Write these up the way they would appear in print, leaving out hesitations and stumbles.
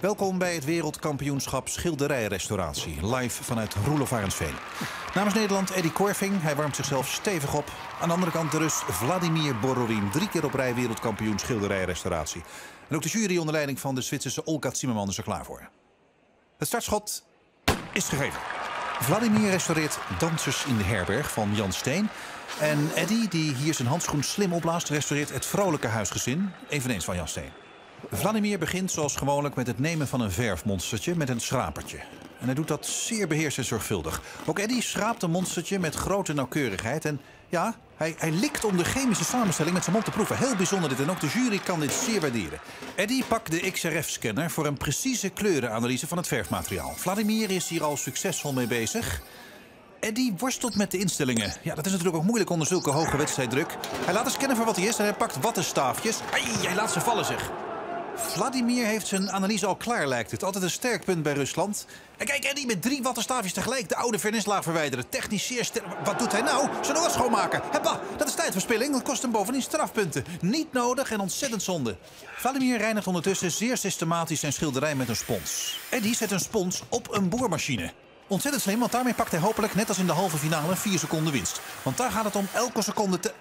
Welkom bij het wereldkampioenschap schilderijrestauratie. Live vanuit Roelof Arendsveen. Namens Nederland Eddy Korfing. Hij warmt zichzelf stevig op. Aan de andere kant de Rus Vladimir Bororin. 3 keer op rij wereldkampioen schilderijrestauratie. En ook de jury onder leiding van de Zwitserse Olga Zimmermann is er klaar voor. Het startschot is gegeven. Vladimir restaureert Dansers in de herberg van Jan Steen. En Eddy, die hier zijn handschoen slim opblaast, restaureert Het vrolijke huisgezin, eveneens van Jan Steen. Vladimir begint zoals gewoonlijk met het nemen van een verfmonstertje met een schrapertje. En hij doet dat zeer beheerst en zorgvuldig. Ook Eddy schraapt een monstertje met grote nauwkeurigheid. En ja, hij likt om de chemische samenstelling met zijn mond te proeven. Heel bijzonder dit en ook de jury kan dit zeer waarderen. Eddy pakt de XRF-scanner voor een precieze kleurenanalyse van het verfmateriaal. Vladimir is hier al succesvol mee bezig. Eddy worstelt met de instellingen. Ja, dat is natuurlijk ook moeilijk onder zulke hoge wedstrijddruk. Hij laat de scanner voor wat hij is en hij pakt wattenstaafjes. Ai, hij laat ze vallen, zeg. Vladimir heeft zijn analyse al klaar, lijkt het. Altijd een sterk punt bij Rusland. En kijk, Eddy met 3 wattenstaafjes tegelijk de oude vernislaag verwijderen. Technisch zeer sterk. Wat doet hij nou? Zijn oor schoonmaken. Heppa, dat is tijdverspilling. Dat kost hem bovendien strafpunten. Niet nodig en ontzettend zonde. Vladimir reinigt ondertussen zeer systematisch zijn schilderij met een spons. Eddy zet een spons op een boormachine. Ontzettend slim, want daarmee pakt hij hopelijk, net als in de halve finale, 4 seconden winst. Want daar gaat het om elke seconde te...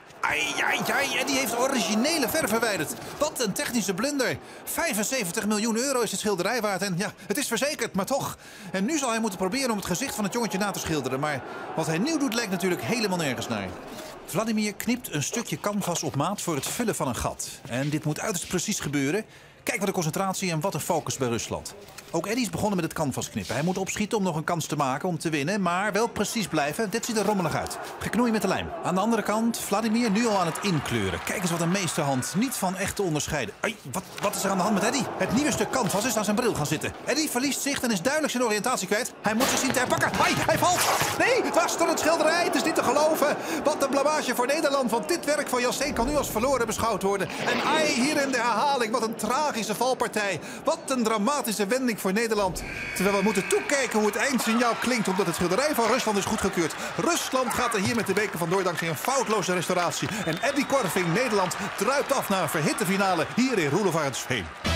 Ai, en die heeft originele verf verwijderd. Wat een technische blunder. 75 miljoen euro is het schilderij waard. En ja, het is verzekerd, maar toch. En nu zal hij moeten proberen om het gezicht van het jongetje na te schilderen. Maar wat hij nu doet lijkt natuurlijk helemaal nergens naar. Vladimir knipt een stukje canvas op maat voor het vullen van een gat. En dit moet uiterst precies gebeuren. Kijk wat een concentratie en wat een focus bij Rusland. Ook Eddy is begonnen met het canvas knippen. Hij moet opschieten om nog een kans te maken om te winnen, maar wel precies blijven. Dit ziet er rommelig uit. Geknoeid met de lijm. Aan de andere kant, Vladimir nu al aan het inkleuren. Kijk eens wat een meesterhand. Niet van echt te onderscheiden. Ai, wat is er aan de hand met Eddy? Het nieuwe stuk canvas is aan zijn bril gaan zitten. Eddy verliest zicht en is duidelijk zijn oriëntatie kwijt. Hij moet zich zien te herpakken. Ai, hij valt! Nee, dwars door het schilderij. Het is niet te geloven. Wat een blamage voor Nederland, want dit werk van Jan Steen kan nu als verloren beschouwd worden. En ai, hier in de herhaling. Wat een tragische valpartij. Wat een dramatische wending voor Nederland. Terwijl we moeten toekijken hoe het eindsignaal klinkt, omdat het schilderij van Rusland is goedgekeurd. Rusland gaat er hier met de beker vandoor dankzij een foutloze restauratie. En Eddy Korfing, Nederland, druipt af naar een verhitte finale hier in Roelof Arendsveen.